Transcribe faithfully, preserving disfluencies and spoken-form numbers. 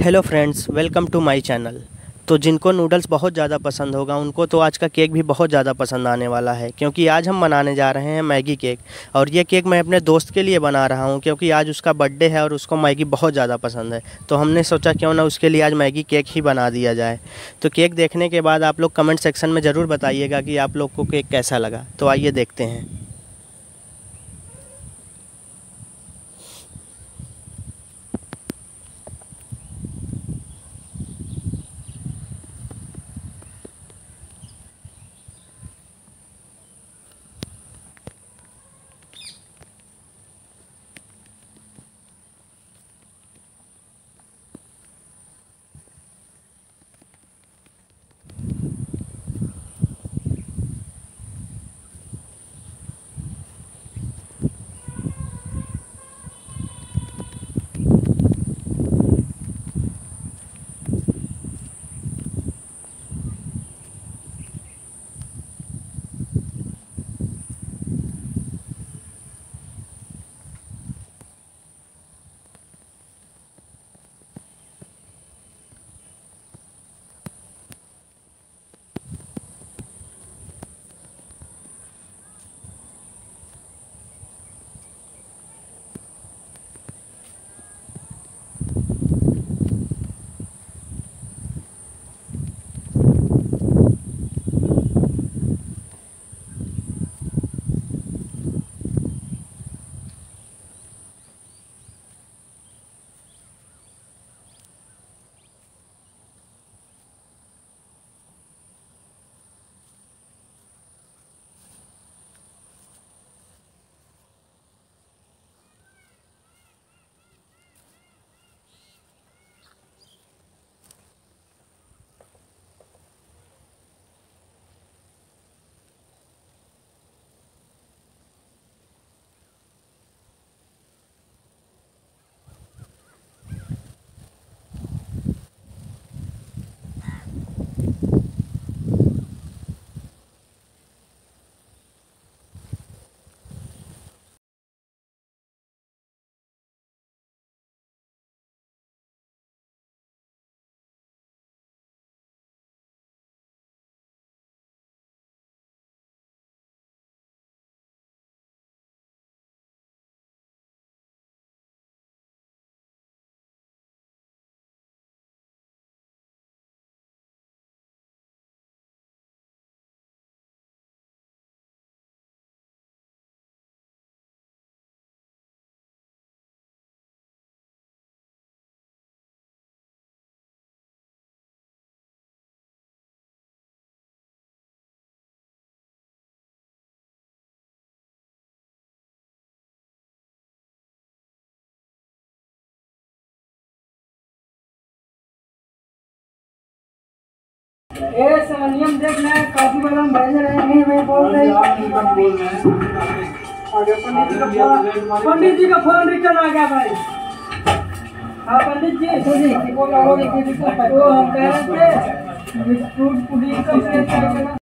Hello friends, welcome to my channel. तो जिनको noodles बहुत ज़्यादा पसंद होगा उनको तो आज का केक भी बहुत ज़्यादा पसंद आने वाला है, क्योंकि आज हम बनाने जा रहे हैं मैगी केक। और ये केक मैं अपने दोस्त के लिए बना रहा हूँ, क्योंकि आज उसका बर्थडे है और उसको मैगी बहुत ज़्यादा पसंद है। तो हमने सोचा क्यों ना उसके लिए आज मैगी केक ही बना दिया जाए। तो केक देखने के बाद आप लोग कमेंट सेक्शन में ज़रूर बताइएगा कि आप लोग को केक कैसा लगा। तो आइए देखते हैं। ए सवनियम देख ले काफी बादाम भेज रहे हैं। मैं बोल रही पंडित जी का फोन पंडित जी का फोन रिटर्न आ गया भाई। हाँ पंडित जी जी बोला वो हम कह रहे थे फ्रूट पुडिंग का